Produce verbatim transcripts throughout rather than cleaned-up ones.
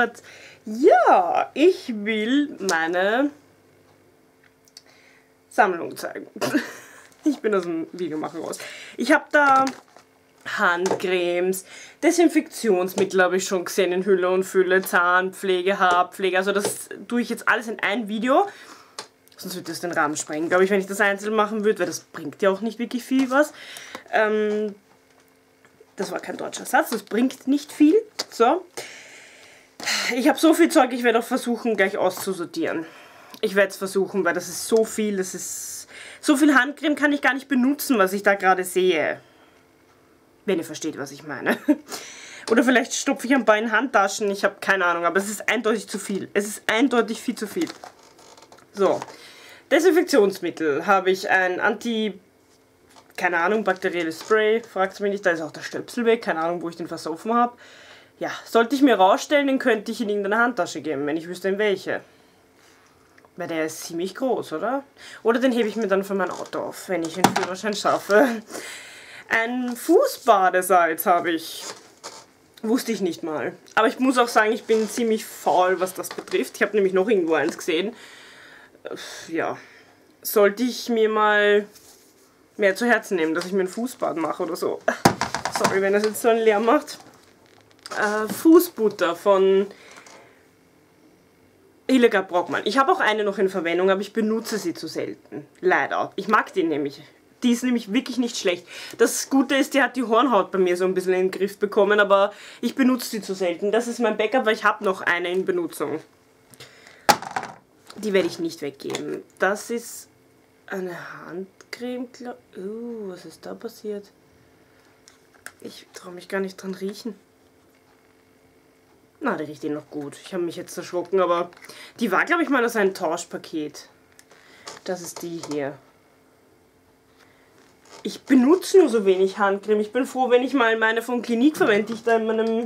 Gott. Ja, ich will meine Sammlung zeigen. Ich bin aus dem Videomachen raus. Ich habe da Handcremes, Desinfektionsmittel habe ich schon gesehen in Hülle und Fülle, Zahnpflege, Haarpflege. Also das tue ich jetzt alles in ein Video. Sonst würde das den Rahmen sprengen, glaube ich, wenn ich das einzeln machen würde, weil das bringt ja auch nicht wirklich viel was. Ähm, das war kein deutscher Satz, das bringt nicht viel. So. Ich habe so viel Zeug, ich werde auch versuchen, gleich auszusortieren. Ich werde es versuchen, weil das ist so viel, das ist... So viel Handcreme kann ich gar nicht benutzen, was ich da gerade sehe. Wenn ihr versteht, was ich meine. Oder vielleicht stopfe ich ein paar in Handtaschen, ich habe keine Ahnung, aber es ist eindeutig zu viel. Es ist eindeutig viel zu viel. So, Desinfektionsmittel habe ich ein Anti... keine Ahnung, bakterielles Spray, fragt mich nicht, da ist auch der Stöpsel weg, keine Ahnung, wo ich den versoffen habe. Ja, sollte ich mir rausstellen, den könnte ich in irgendeine Handtasche geben, wenn ich wüsste in welche. Weil der ist ziemlich groß, oder? Oder den hebe ich mir dann von meinem Auto auf, wenn ich einen Führerschein schaffe. Ein Fußbadesalz habe ich. Wusste ich nicht mal. Aber ich muss auch sagen, ich bin ziemlich faul, was das betrifft. Ich habe nämlich noch irgendwo eins gesehen. Ja. Sollte ich mir mal mehr zu Herzen nehmen, dass ich mir ein Fußbad mache oder so. Sorry, wenn das jetzt so einen Lärm macht. Äh, Fußbutter von Hildegard Brockmann. Ich habe auch eine noch in Verwendung, aber ich benutze sie zu selten. Leider. Ich mag die nämlich. Die ist nämlich wirklich nicht schlecht. Das Gute ist, die hat die Hornhaut bei mir so ein bisschen in den Griff bekommen, aber ich benutze die zu selten. Das ist mein Backup, weil ich habe noch eine in Benutzung. Die werde ich nicht weggeben. Das ist eine Handcreme. Uh, was ist da passiert? Ich traue mich gar nicht dran riechen. Na, die riecht eh noch gut. Ich habe mich jetzt erschrocken, aber die war, glaube ich, mal aus einem Tauschpaket. Das ist die hier. Ich benutze nur so wenig Handcreme. Ich bin froh, wenn ich mal meine von Clinique verwende, die ich da in meinem...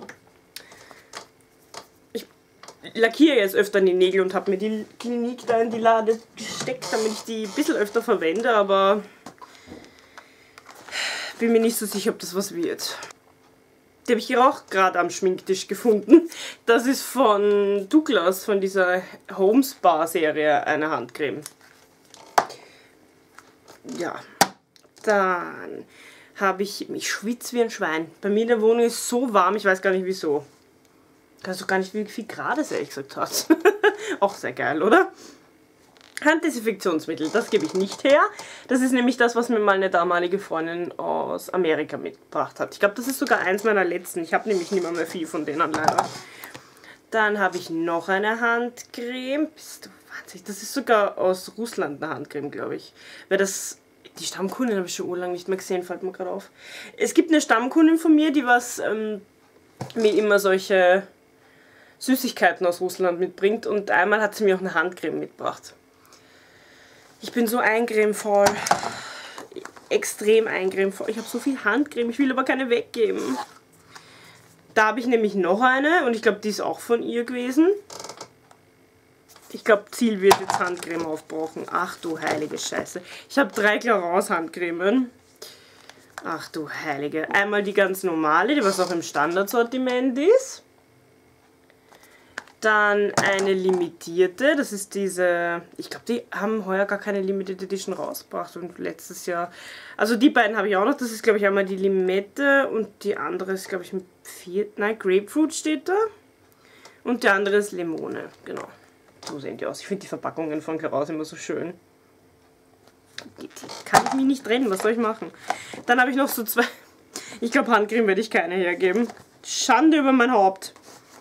Ich lackiere jetzt öfter die Nägel und habe mir die Clinique da in die Lade gesteckt, damit ich die ein bisschen öfter verwende, aber bin mir nicht so sicher, ob das was wird. Die habe ich auch gerade am Schminktisch gefunden. Das ist von Douglas, von dieser Home Spa Serie, eine Handcreme. Ja. Dann habe ich, ich schwitze wie ein Schwein. Bei mir in der Wohnung ist es so warm, ich weiß gar nicht wieso. Kannst du gar nicht, wie viel Grad es ehrlich gesagt hat. Auch sehr geil, oder? Handdesinfektionsmittel, das gebe ich nicht her. Das ist nämlich das, was mir mal eine damalige Freundin aus Amerika mitgebracht hat. Ich glaube, das ist sogar eins meiner letzten. Ich habe nämlich nicht mehr, mehr viel von denen leider. Dann habe ich noch eine Handcreme. Bist du wahnsinnig? Das ist sogar aus Russland eine Handcreme, glaube ich. Weil das... Die Stammkundin habe ich schon urlang nicht mehr gesehen, fällt mir gerade auf. Es gibt eine Stammkundin von mir, die was ähm, mir immer solche Süßigkeiten aus Russland mitbringt. Und einmal hat sie mir auch eine Handcreme mitgebracht. Ich bin so eincremevoll. Extrem eincremevoll. Ich habe so viel Handcreme, ich will aber keine weggeben. Da habe ich nämlich noch eine und ich glaube, die ist auch von ihr gewesen. Ich glaube, Ziel wird jetzt Handcreme aufbrauchen. Ach du heilige Scheiße. Ich habe drei Clarins Handcremen. Ach du heilige. Einmal die ganz normale, die was auch im Standardsortiment ist. Dann eine limitierte. Das ist diese... Ich glaube, die haben heuer gar keine Limited Edition rausgebracht. Und letztes Jahr... Also die beiden habe ich auch noch. Das ist, glaube ich, einmal die Limette. Und die andere ist, glaube ich, mit vier... Nein, Grapefruit steht da. Und die andere ist Limone. Genau. So sehen die aus. Ich finde die Verpackungen von Clarins immer so schön. Kann ich mich nicht trennen, was soll ich machen? Dann habe ich noch so zwei... Ich glaube, Handcreme werde ich keine hergeben. Schande über mein Haupt.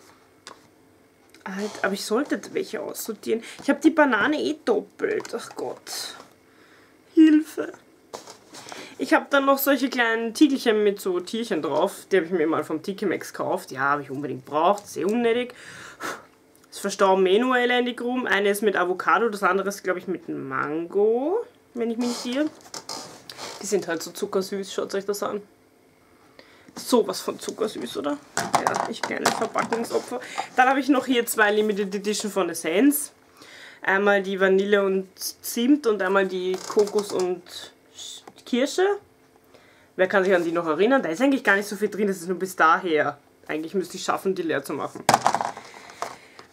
Aber ich sollte welche aussortieren. Ich habe die Banane eh doppelt. Ach Gott. Hilfe. Ich habe dann noch solche kleinen Tiegelchen mit so Tierchen drauf. Die habe ich mir mal vom Tiki-Max gekauft. Ja, habe ich unbedingt braucht. Sehr unnötig. Das verstauben eh nur elendig rum. Eine ist mit Avocado, das andere ist, glaube ich, mit Mango, wenn ich mich nicht irre. Die sind halt so zuckersüß, schaut euch das an. Sowas von zuckersüß, oder? Ja, ich kleine Verpackungsopfer. Dann habe ich noch hier zwei Limited Edition von Essence. Einmal die Vanille und Zimt und einmal die Kokos und Kirsche. Wer kann sich an die noch erinnern? Da ist eigentlich gar nicht so viel drin, das ist nur bis daher. Eigentlich müsste ich schaffen, die leer zu machen.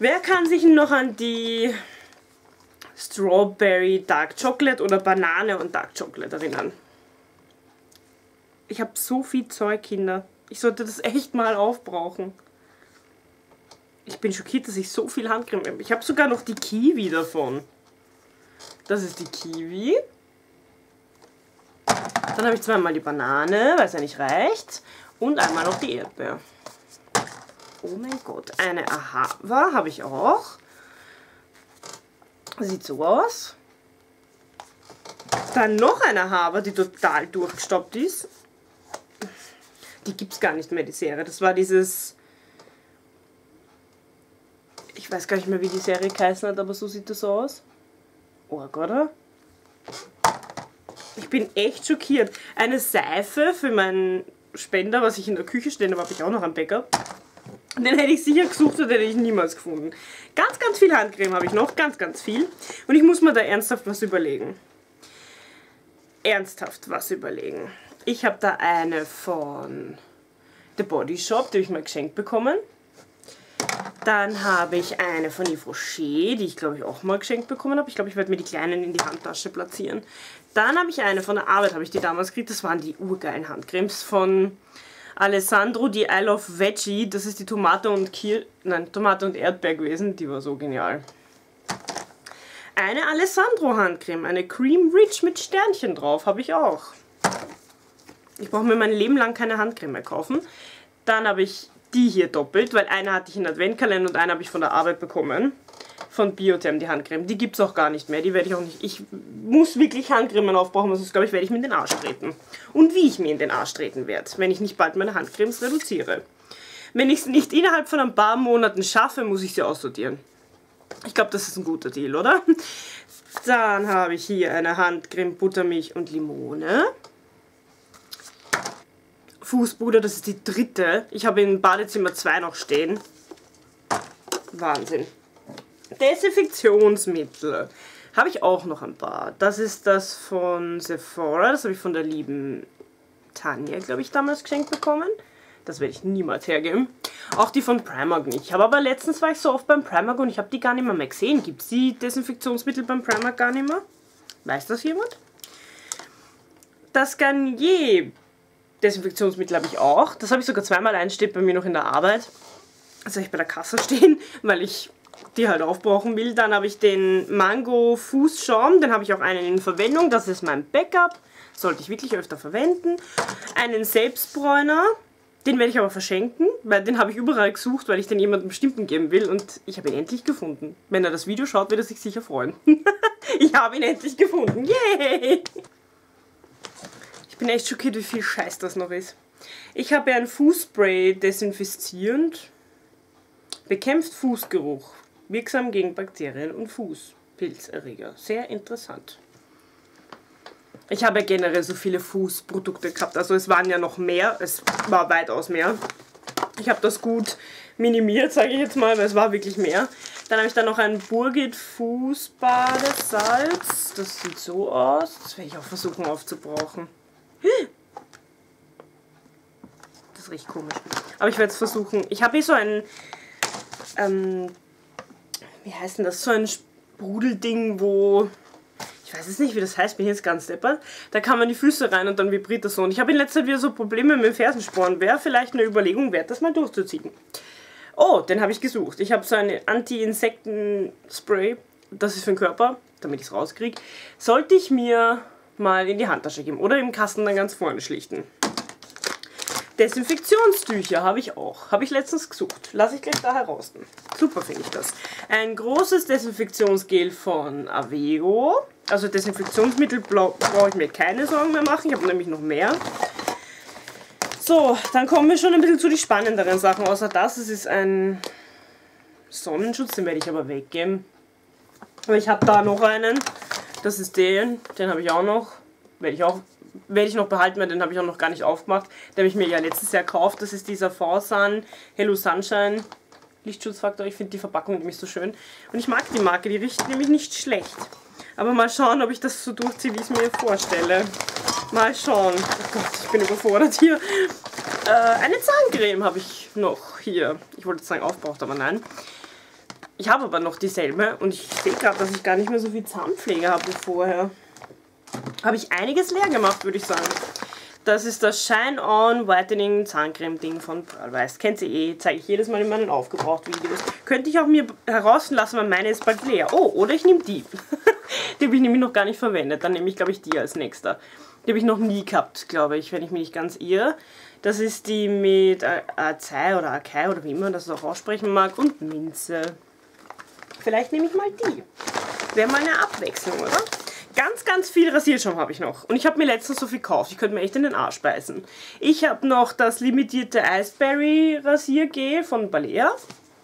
Wer kann sich noch an die Strawberry Dark Chocolate oder Banane und Dark Chocolate erinnern? Ich habe so viel Zeug, Kinder. Ich sollte das echt mal aufbrauchen. Ich bin schockiert, dass ich so viel Handcreme habe. Ich habe sogar noch die Kiwi davon. Das ist die Kiwi. Dann habe ich zweimal die Banane, weil es ja nicht reicht. Und einmal noch die Erdbeer. Oh mein Gott, eine Ahava habe ich auch. Sieht so aus. Dann noch eine Ahava, die total durchgestoppt ist. Die gibt es gar nicht mehr, die Serie. Das war dieses... Ich weiß gar nicht mehr, wie die Serie geheißen hat, aber so sieht das aus. Org, oder? Ich bin echt schockiert. Eine Seife für meinen Spender, was ich in der Küche stehen habe, habe ich auch noch am Bäcker. Den hätte ich sicher gesucht und hätte ich niemals gefunden. Ganz, ganz viel Handcreme habe ich noch. Ganz, ganz viel. Und ich muss mir da ernsthaft was überlegen. Ernsthaft was überlegen. Ich habe da eine von The Body Shop, die habe ich mal geschenkt bekommen. Dann habe ich eine von Yves Rocher, die ich glaube ich auch mal geschenkt bekommen habe. Ich glaube, ich werde mir die kleinen in die Handtasche platzieren. Dann habe ich eine von der Arbeit, habe ich die damals gekriegt. Das waren die urgeilen Handcremes von Alessandro, die I Love Veggie. Das ist die Tomate und Kir Nein, Tomate und Erdbeer gewesen. Die war so genial. Eine Alessandro Handcreme, eine Cream Rich mit Sternchen drauf, habe ich auch. Ich brauche mir mein Leben lang keine Handcreme mehr kaufen. Dann habe ich die hier doppelt, weil eine hatte ich in Adventkalender und eine habe ich von der Arbeit bekommen. Von Biotherm, die Handcreme. Die gibt es auch gar nicht mehr. Die werde ich auch nicht... Ich muss wirklich Handcremen aufbrauchen, sonst glaube ich, werde ich mir in den Arsch treten. Und wie ich mir in den Arsch treten werde, wenn ich nicht bald meine Handcremes reduziere. Wenn ich es nicht innerhalb von ein paar Monaten schaffe, muss ich sie aussortieren. Ich glaube, das ist ein guter Deal, oder? Dann habe ich hier eine Handcreme, Buttermilch und Limone. Fußpuder, das ist die dritte. Ich habe in Badezimmer zwei noch stehen. Wahnsinn. Desinfektionsmittel. Habe ich auch noch ein paar. Das ist das von Sephora. Das habe ich von der lieben Tanja, glaube ich, damals geschenkt bekommen. Das werde ich niemals hergeben. Auch die von Primark nicht. Ich habe aber letztens war ich so oft beim Primark und ich habe die gar nicht mehr, mehr gesehen. Gibt es die Desinfektionsmittel beim Primark gar nicht mehr? Weiß das jemand? Das Garnier Desinfektionsmittel habe ich auch. Das habe ich sogar zweimal einsteht bei mir noch in der Arbeit. Also ich bei der Kasse stehen, weil ich die halt aufbrauchen will. Dann habe ich den Mango Fußschaum. Den habe ich auch einen in Verwendung. Das ist mein Backup. Sollte ich wirklich öfter verwenden. Einen Selbstbräuner. Den werde ich aber verschenken, weil den habe ich überall gesucht, weil ich den jemandem Bestimmten geben will. Und ich habe ihn endlich gefunden. Wenn er das Video schaut, wird er sich sicher freuen. Ich habe ihn endlich gefunden. Yay! Ich bin echt schockiert, wie viel Scheiß das noch ist. Ich habe ein Fußspray desinfizierend. Bekämpft Fußgeruch. Wirksam gegen Bakterien und Fußpilzerreger. Sehr interessant. Ich habe generell so viele Fußprodukte gehabt. Also es waren ja noch mehr. Es war weitaus mehr. Ich habe das gut minimiert, sage ich jetzt mal, weil es war wirklich mehr. Dann habe ich dann noch ein Burgit Fußbadesalz. Das sieht so aus. Das werde ich auch versuchen aufzubrauchen. Das riecht komisch. Aber ich werde es versuchen. Ich habe hier so ein... Ähm, wie heißt denn das? So ein Sprudelding, wo... Ich weiß jetzt nicht, wie das heißt, bin jetzt ganz deppert. Da kann man die Füße rein und dann vibriert das so. Und ich habe in letzter Zeit wieder so Probleme mit dem Fersensporn. Wäre vielleicht eine Überlegung wert, das mal durchzuziehen. Oh, den habe ich gesucht. Ich habe so eine Anti-Insekten-Spray. Das ist für den Körper, damit ich es rauskriege. Sollte ich mir mal in die Handtasche geben oder im Kasten dann ganz vorne schlichten. Desinfektionstücher habe ich auch. Habe ich letztens gesucht. Lasse ich gleich da heraus. Super finde ich das. Ein großes Desinfektionsgel von Avego. Also Desinfektionsmittel brauche ich mir keine Sorgen mehr machen. Ich habe nämlich noch mehr. So, dann kommen wir schon ein bisschen zu den spannenderen Sachen. Außer das, es ist ein Sonnenschutz, den werde ich aber weggeben. Aber ich habe da noch einen. Das ist den. Den habe ich auch noch. Werde ich auch werde ich noch behalten, weil den habe ich auch noch gar nicht aufgemacht. Den habe ich mir ja letztes Jahr gekauft. Das ist dieser Forsan Hello Sunshine Lichtschutzfaktor. Ich finde die Verpackung nämlich so schön. Und ich mag die Marke, die riecht nämlich nicht schlecht. Aber mal schauen, ob ich das so durchziehe, wie ich es mir vorstelle. Mal schauen. Oh Gott, ich bin überfordert hier. Äh, eine Zahncreme habe ich noch hier. Ich wollte sagen aufbraucht, aber nein. Ich habe aber noch dieselbe und ich sehe gerade, dass ich gar nicht mehr so viel Zahnpflege habe wie vorher. Habe ich einiges leer gemacht, würde ich sagen. Das ist das Shine On Whitening Zahncreme Ding von Pearl. Kennt ihr eh, zeige ich jedes Mal in meinen Aufgebraucht-Videos. Könnte ich auch mir herauslassen, weil meine ist bald leer. Oh, oder ich nehme die. Die habe ich nämlich noch gar nicht verwendet. Dann nehme ich, glaube ich, die als nächster. Die habe ich noch nie gehabt, glaube ich, wenn ich mich nicht ganz irre. Das ist die mit Acai oder Acai oder wie man das auch aussprechen mag und Minze. Vielleicht nehme ich mal die. Wäre mal eine Abwechslung, oder? Ganz, ganz viel Rasierschaum habe ich noch. Und ich habe mir letztens so viel gekauft. Ich könnte mir echt in den Arsch beißen. Ich habe noch das limitierte Iceberry Rasiergel von Balea.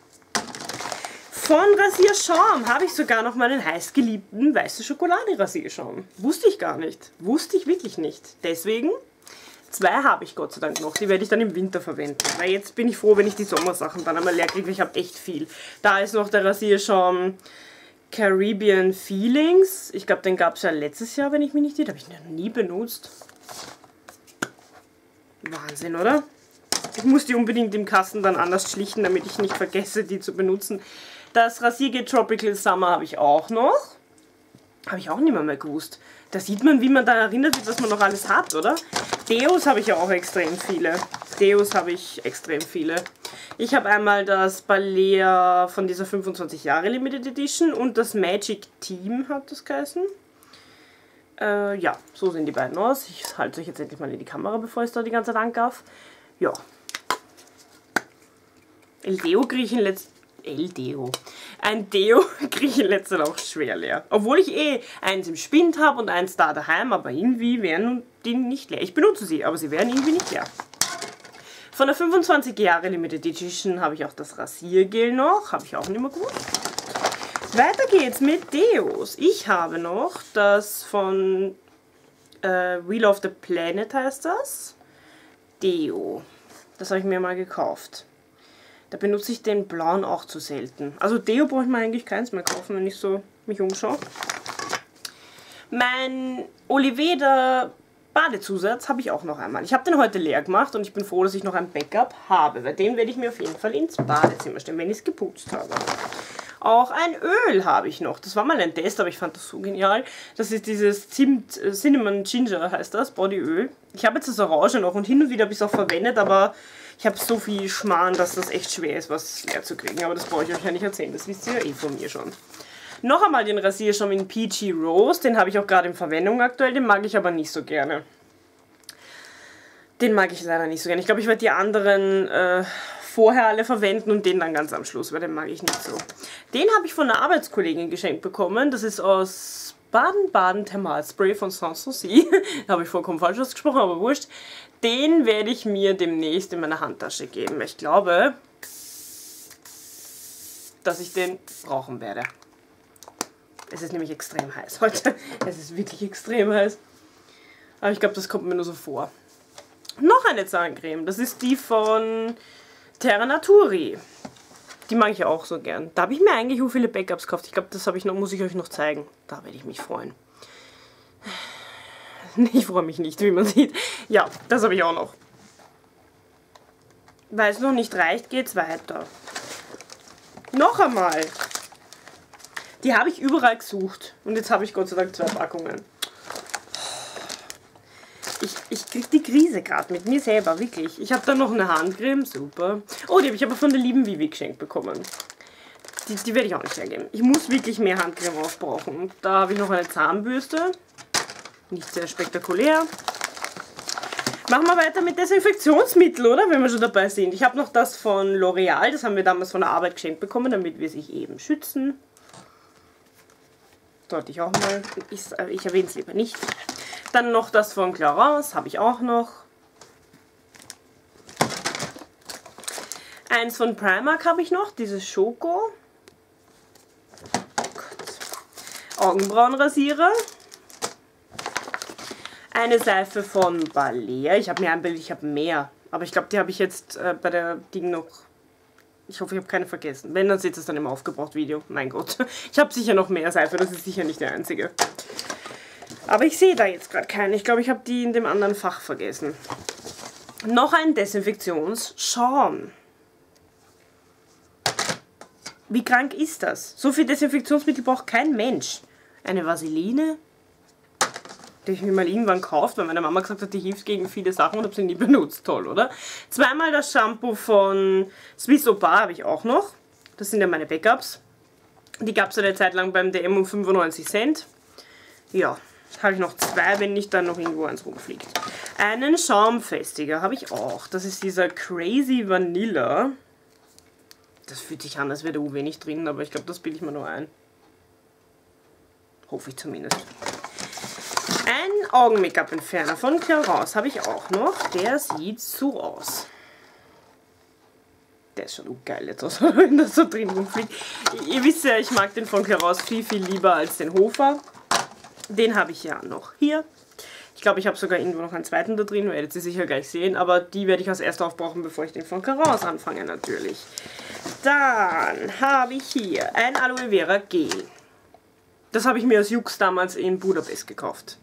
Von Rasierschaum habe ich sogar noch meinen heißgeliebten weiße Schokolade Rasierschaum. Wusste ich gar nicht. Wusste ich wirklich nicht. Deswegen, zwei habe ich Gott sei Dank noch. Die werde ich dann im Winter verwenden. Weil jetzt bin ich froh, wenn ich die Sommersachen dann einmal leer kriege. Ich habe echt viel. Da ist noch der Rasierschaum Caribbean Feelings. Ich glaube, den gab es ja letztes Jahr, wenn ich mich nicht irre. Habe ich noch nie benutzt. Wahnsinn, oder? Ich muss die unbedingt im Kasten dann anders schlichten, damit ich nicht vergesse, die zu benutzen. Das Rasiergel Tropical Summer habe ich auch noch. Habe ich auch nicht mehr, mehr gewusst. Da sieht man, wie man da erinnert wird, was man noch alles hat, oder? Deos habe ich ja auch extrem viele. Deos habe ich extrem viele. Ich habe einmal das Balea von dieser fünfundzwanzig Jahre Limited Edition und das Magic Team hat das geheißen. Äh, ja, so sehen die beiden aus. Ich halte euch jetzt endlich mal in die Kamera, bevor ich es da die ganze Zeit angaff. Ja. El Deo kriege ich in letzter El Deo. Ein Deo kriege ich in letzter Zeit auch schwer leer. Obwohl ich eh eins im Spind habe und eins da daheim, aber irgendwie wären die nicht leer. Ich benutze sie, aber sie wären irgendwie nicht leer. Von der fünfundzwanzig Jahre Limited Edition habe ich auch das Rasiergel noch. Habe ich auch nicht mehr gut. Weiter geht's mit Deos. Ich habe noch das von äh, Wheel of the Planet heißt das. Deo. Das habe ich mir mal gekauft. Da benutze ich den blauen auch zu selten. Also Deo brauche ich mir eigentlich keins mehr kaufen, wenn ich so mich umschaue. Mein Oliveda Badezusatz habe ich auch noch einmal. Ich habe den heute leer gemacht und ich bin froh, dass ich noch ein Backup habe. Weil den werde ich mir auf jeden Fall ins Badezimmer stellen, wenn ich es geputzt habe. Auch ein Öl habe ich noch. Das war mal ein Test, aber ich fand das so genial. Das ist dieses Zimt, äh, Cinnamon Ginger heißt das, Bodyöl. Ich habe jetzt das Orange noch und hin und wieder habe ich es auch verwendet, aber ich habe so viel Schmarrn, dass das echt schwer ist, was leer zu kriegen. Aber das brauche ich euch ja nicht erzählen, das wisst ihr ja eh von mir schon. Noch einmal den Rasierschaum in Peachy Rose, den habe ich auch gerade in Verwendung aktuell, den mag ich aber nicht so gerne. Den mag ich leider nicht so gerne. Ich glaube, ich werde die anderen äh, vorher alle verwenden und den dann ganz am Schluss, weil den mag ich nicht so. Den habe ich von einer Arbeitskollegin geschenkt bekommen. Das ist aus Baden-Baden Thermalspray von Sanssouci. Da habe ich vollkommen falsch ausgesprochen, aber wurscht. Den werde ich mir demnächst in meine Handtasche geben. Ich glaube, dass ich den brauchen werde. Es ist nämlich extrem heiß heute. Es ist wirklich extrem heiß. Aber ich glaube, das kommt mir nur so vor. Noch eine Zahncreme. Das ist die von Terra Naturi. Die mag ich auch so gern. Da habe ich mir eigentlich so viele Backups gekauft. Ich glaube, das habe ich noch, muss ich euch noch zeigen. Da werde ich mich freuen. Ich freue mich nicht, wie man sieht. Ja, das habe ich auch noch. Weil es noch nicht reicht, geht es weiter. Noch einmal. Die habe ich überall gesucht. Und jetzt habe ich Gott sei Dank zwei Packungen. Ich, ich kriege die Krise gerade mit mir selber, wirklich. Ich habe da noch eine Handcreme, super. Oh, die habe ich aber von der lieben Vivi geschenkt bekommen. Die, die werde ich auch nicht hergeben. Ich muss wirklich mehr Handcreme aufbrauchen. Und da habe ich noch eine Zahnbürste. Nicht sehr spektakulär. Machen wir weiter mit Desinfektionsmittel, oder? Wenn wir schon dabei sind. Ich habe noch das von L'Oreal. Das haben wir damals von der Arbeit geschenkt bekommen, damit wir sich eben schützen. Sollte ich auch mal. Ich, ich erwähne es lieber nicht. Dann noch das von Clarins, habe ich auch noch. Eins von Primark habe ich noch, dieses Schoko. Oh Gott. Augenbrauenrasierer. Eine Seife von Balea. Ich habe mir ein Bild, ich habe mehr. Aber ich glaube, die habe ich jetzt äh, bei der Ding noch. Ich hoffe, ich habe keine vergessen. Wenn, dann seht ihr es dann im Aufgebraucht-Video. Mein Gott. Ich habe sicher noch mehr Seife, das ist sicher nicht der einzige. Aber ich sehe da jetzt gerade keine. Ich glaube, ich habe die in dem anderen Fach vergessen. Noch ein Desinfektionsschaum. Wie krank ist das? So viel Desinfektionsmittel braucht kein Mensch. Eine Vaseline, die ich mir mal irgendwann gekauft, weil meine Mama gesagt hat, die hilft gegen viele Sachen und habe sie nie benutzt. Toll, oder? Zweimal das Shampoo von Swiss Opar habe ich auch noch. Das sind ja meine Backups. Die gab es eine Zeit lang beim D M um fünfundneunzig Cent. Ja, habe ich noch zwei, wenn nicht dann noch irgendwo eins rumfliegt. Einen Schaumfestiger habe ich auch. Das ist dieser Crazy Vanilla. Das fühlt sich an, als wäre da U wenig drin, aber ich glaube, das bilde ich mir nur ein. Hoffe ich zumindest. Ein Augen-Make-up-Entferner von Clarins habe ich auch noch. Der sieht so aus. Der ist schon geil jetzt aus, wenn das so drin rumfliegt. Ihr wisst ja, ich mag den von Clarins viel, viel lieber als den Hofer. Den habe ich ja noch hier. Ich glaube, ich habe sogar irgendwo noch einen zweiten da drin, werdet ihr sicher gleich sehen. Aber die werde ich als erstes aufbrauchen, bevor ich den von Clarins anfange natürlich. Dann habe ich hier ein Aloe Vera Gel. Das habe ich mir als Jux damals in Budapest gekauft.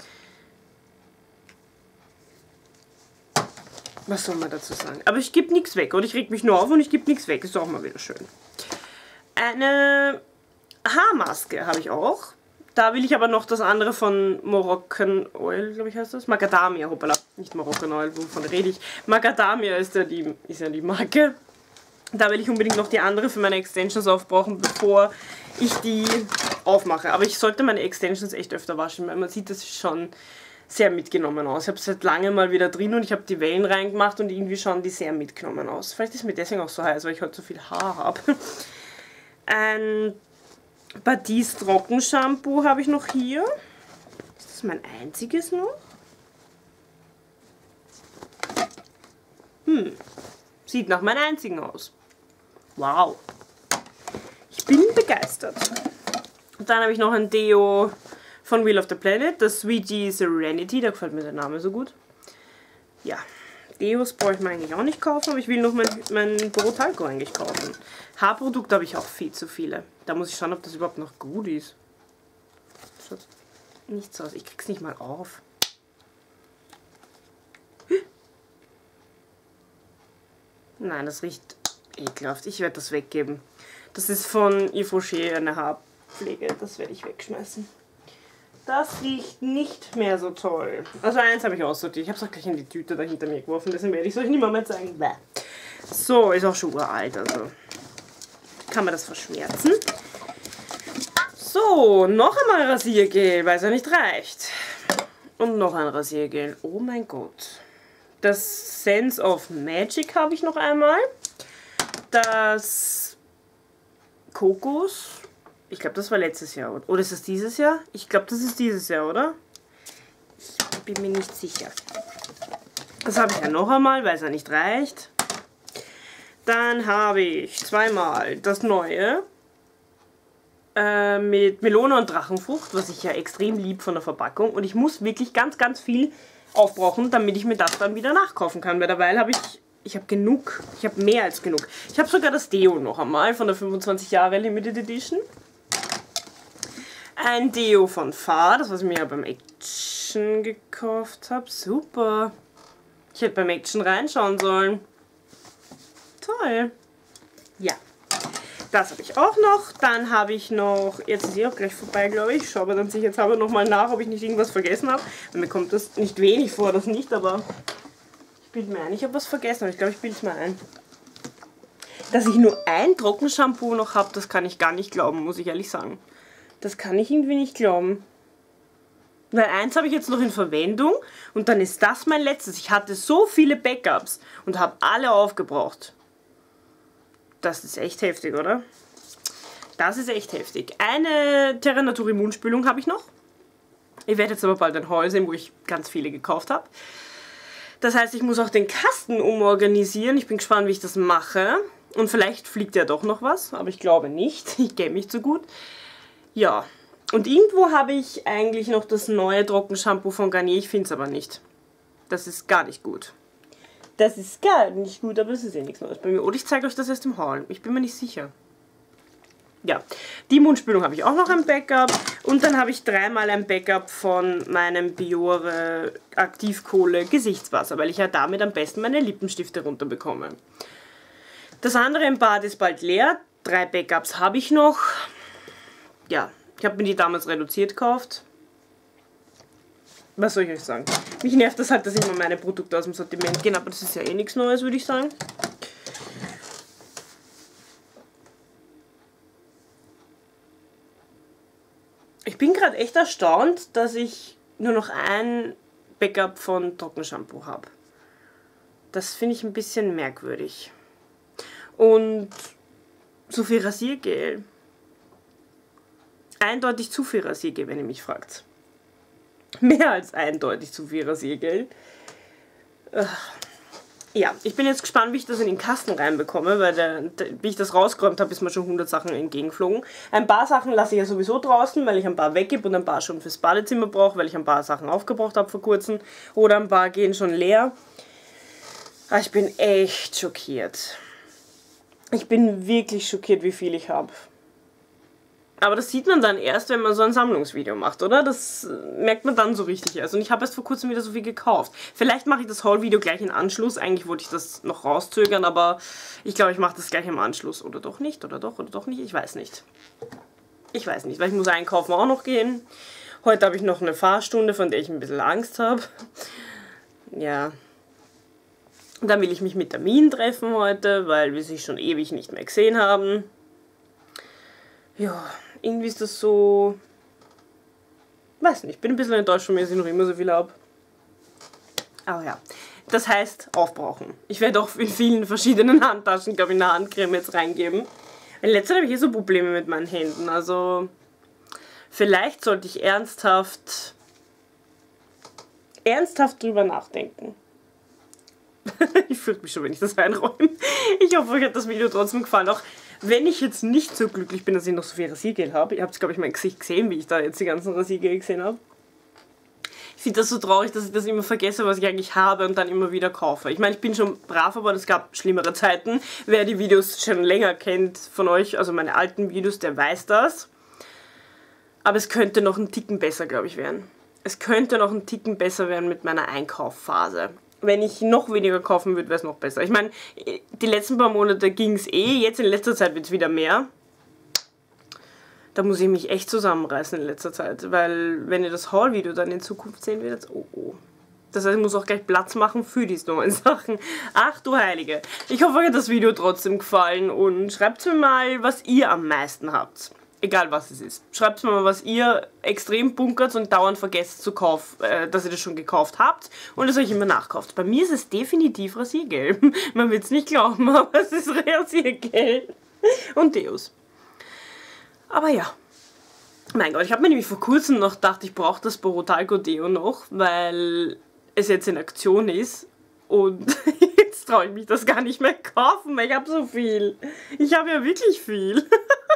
Was soll man dazu sagen? Aber ich gebe nichts weg. Und ich reg mich nur auf und ich gebe nichts weg. Ist doch auch mal wieder schön. Eine Haarmaske habe ich auch. Da will ich aber noch das andere von Moroccan Oil, glaube ich heißt das. Macadamia, hoppala. Nicht Moroccan Oil, wovon rede ich? Macadamia ist ja die, ist ja die Marke. Da will ich unbedingt noch die andere für meine Extensions aufbrauchen, bevor ich die aufmache. Aber ich sollte meine Extensions echt öfter waschen, weil man sieht, das ist schon sehr mitgenommen aus. Ich habe es seit langem mal wieder drin und ich habe die Wellen reingemacht und irgendwie schauen die sehr mitgenommen aus. Vielleicht ist mir deswegen auch so heiß, weil ich heute so viel Haar habe. Ein Batiste Trockenshampoo habe ich noch hier. Ist das mein einziges noch? Hm, sieht nach meinem einzigen aus. Wow. Ich bin begeistert. Und dann habe ich noch ein Deo von Wheel of the Planet, das Sweetie Serenity, da gefällt mir der Name so gut. Ja, Deos brauche ich mir eigentlich auch nicht kaufen, aber ich will noch mein, mein Borotalco eigentlich kaufen. Haarprodukte habe ich auch viel zu viele. Da muss ich schauen, ob das überhaupt noch gut ist. Schaut nicht so aus, ich krieg's nicht mal auf. Nein, das riecht ekelhaft. Ich werde das weggeben. Das ist von Yves Rocher eine Haarpflege, das werde ich wegschmeißen. Das riecht nicht mehr so toll. Also eins habe ich aussortiert. Ich habe es auch gleich in die Tüte da hinter mir geworfen. Deswegen werde ich es euch nicht mehr zeigen. Bäh. So, ist auch schon uralt. Also kann man das verschmerzen. So, noch einmal Rasiergel, weil es ja nicht reicht. Und noch ein Rasiergel. Oh mein Gott. Das Sense of Magic habe ich noch einmal. Das Kokos. Ich glaube, das war letztes Jahr. Oder ist das dieses Jahr? Ich glaube, das ist dieses Jahr, oder? Ich bin mir nicht sicher. Das habe ich ja noch einmal, weil es ja nicht reicht. Dann habe ich zweimal das neue äh, mit Melone und Drachenfrucht, was ich ja extrem lieb von der Verpackung. Und ich muss wirklich ganz, ganz viel aufbrauchen, damit ich mir das dann wieder nachkaufen kann. Weil derweil habe ich, ich habe genug, ich habe mehr als genug. Ich habe sogar das Deo noch einmal von der fünfundzwanzig Jahre Limited Edition. Ein Deo von Fa, das was ich mir ja beim Action gekauft habe. Super. Ich hätte beim Action reinschauen sollen. Toll. Ja. Das habe ich auch noch. Dann habe ich noch, jetzt ist sie auch gleich vorbei, glaube ich. Ich schaue aber dann sicherheitshalber nochmal nach, ob ich nicht irgendwas vergessen habe. Mir kommt das nicht wenig vor, das nicht, aber ich bilde mir ein, ich habe was vergessen, aber ich glaube, ich bilde es mir ein. Dass ich nur ein Trockenshampoo noch habe, das kann ich gar nicht glauben, muss ich ehrlich sagen. Das kann ich irgendwie nicht glauben. Weil eins habe ich jetzt noch in Verwendung und dann ist das mein letztes. Ich hatte so viele Backups und habe alle aufgebraucht. Das ist echt heftig, oder? Das ist echt heftig. Eine Terra Naturi Mundspülung habe ich noch. Ich werde jetzt aber bald ein Haul sehen, wo ich ganz viele gekauft habe. Das heißt, ich muss auch den Kasten umorganisieren. Ich bin gespannt, wie ich das mache. Und vielleicht fliegt ja doch noch was, aber ich glaube nicht. Ich kenne mich zu gut. Ja, und irgendwo habe ich eigentlich noch das neue Trockenshampoo von Garnier. Ich finde es aber nicht. Das ist gar nicht gut. Das ist gar nicht gut, aber es ist eh nichts Neues bei mir. Oder ich zeige euch das erst im Haul. Ich bin mir nicht sicher. Ja, die Mundspülung habe ich auch noch ein Backup. Und dann habe ich dreimal ein Backup von meinem Biore Aktivkohle Gesichtswasser, weil ich ja damit am besten meine Lippenstifte runterbekomme. Das andere im Bad ist bald leer. Drei Backups habe ich noch. Ja, ich habe mir die damals reduziert gekauft. Was soll ich euch sagen? Mich nervt das halt, dass immer meine Produkte aus dem Sortiment gehen, aber das ist ja eh nichts Neues, würde ich sagen. Ich bin gerade echt erstaunt, dass ich nur noch ein Backup von Trockenshampoo habe. Das finde ich ein bisschen merkwürdig. Und so viel Rasiergel. Eindeutig zu viel Rasiergel, wenn ihr mich fragt. Mehr als eindeutig zu viel Rasiergel. Ja, ich bin jetzt gespannt, wie ich das in den Kasten reinbekomme, weil der, der, wie ich das rausgeräumt habe, ist mir schon hundert Sachen entgegengeflogen. Ein paar Sachen lasse ich ja sowieso draußen, weil ich ein paar weggebe und ein paar schon fürs Badezimmer brauche, weil ich ein paar Sachen aufgebraucht habe vor kurzem. Oder ein paar gehen schon leer. Aber ich bin echt schockiert. Ich bin wirklich schockiert, wie viel ich habe. Aber das sieht man dann erst, wenn man so ein Sammlungsvideo macht, oder? Das merkt man dann so richtig erst. Und ich habe erst vor kurzem wieder so viel gekauft. Vielleicht mache ich das Haul-Video gleich in Anschluss. Eigentlich wollte ich das noch rauszögern, aber ich glaube, ich mache das gleich im Anschluss. Oder doch nicht, oder doch, oder doch nicht. Ich weiß nicht. Ich weiß nicht, weil ich muss einkaufen auch noch gehen. Heute habe ich noch eine Fahrstunde, von der ich ein bisschen Angst habe. Ja. Und dann will ich mich mit der Min treffen heute, weil wir sich schon ewig nicht mehr gesehen haben. Ja, irgendwie ist das so... Weiß nicht, ich bin ein bisschen enttäuscht von mir, dass ich noch immer so viel habe. Aber ja, das heißt aufbrauchen. Ich werde auch in vielen verschiedenen Handtaschen, glaube ich, eine Handcreme jetzt reingeben. In letzter Zeit habe ich eh so Probleme mit meinen Händen, also... Vielleicht sollte ich ernsthaft... ernsthaft drüber nachdenken. Ich fühle mich schon, wenn ich das reinräume. Ich hoffe, euch hat das Video trotzdem gefallen. Auch wenn ich jetzt nicht so glücklich bin, dass ich noch so viel Rasiergel habe. Ihr habt, glaube ich, mein Gesicht gesehen, wie ich da jetzt die ganzen Rasiergel gesehen habe. Ich finde das so traurig, dass ich das immer vergesse, was ich eigentlich habe und dann immer wieder kaufe. Ich meine, ich bin schon brav, aber es gab schlimmere Zeiten. Wer die Videos schon länger kennt von euch, also meine alten Videos, der weiß das. Aber es könnte noch einen Ticken besser, glaube ich, werden. Es könnte noch einen Ticken besser werden mit meiner Einkaufphase. Wenn ich noch weniger kaufen würde, wäre es noch besser. Ich meine, die letzten paar Monate ging es eh, jetzt in letzter Zeit wird es wieder mehr. Da muss ich mich echt zusammenreißen in letzter Zeit, weil wenn ihr das Haul-Video dann in Zukunft sehen werdet, oh oh. Das heißt, ich muss auch gleich Platz machen für die neuen Sachen. Ach du Heilige. Ich hoffe, euch hat das Video trotzdem gefallen und schreibt mir mal, was ihr am meisten habt. Egal was es ist. Schreibt mir mal, was ihr extrem bunkert und dauernd vergesst zu kaufen, äh, dass ihr das schon gekauft habt und es euch immer nachkauft. Bei mir ist es definitiv Rasiergel. Man wird es nicht glauben, aber es ist Rasiergel. Und Deos. Aber ja. Mein Gott, ich habe mir nämlich vor kurzem noch gedacht, ich brauche das Borotalco Deo noch, weil es jetzt in Aktion ist. Und jetzt traue ich mich das gar nicht mehr kaufen, weil ich habe so viel. Ich habe ja wirklich viel.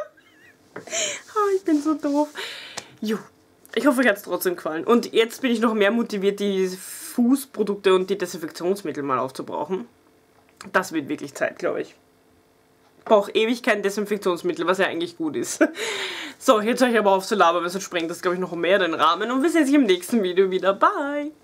Oh, ich bin so doof. Jo, ich hoffe, euch hat es trotzdem gefallen. Und jetzt bin ich noch mehr motiviert, die Fußprodukte und die Desinfektionsmittel mal aufzubrauchen. Das wird wirklich Zeit, glaube ich. Ich brauche ewig kein Desinfektionsmittel, was ja eigentlich gut ist. So, jetzt höre ich aber auf zu labern, weil sonst sprengt das, glaube ich, noch mehr den Rahmen. Und wir sehen uns im nächsten Video wieder. Bye!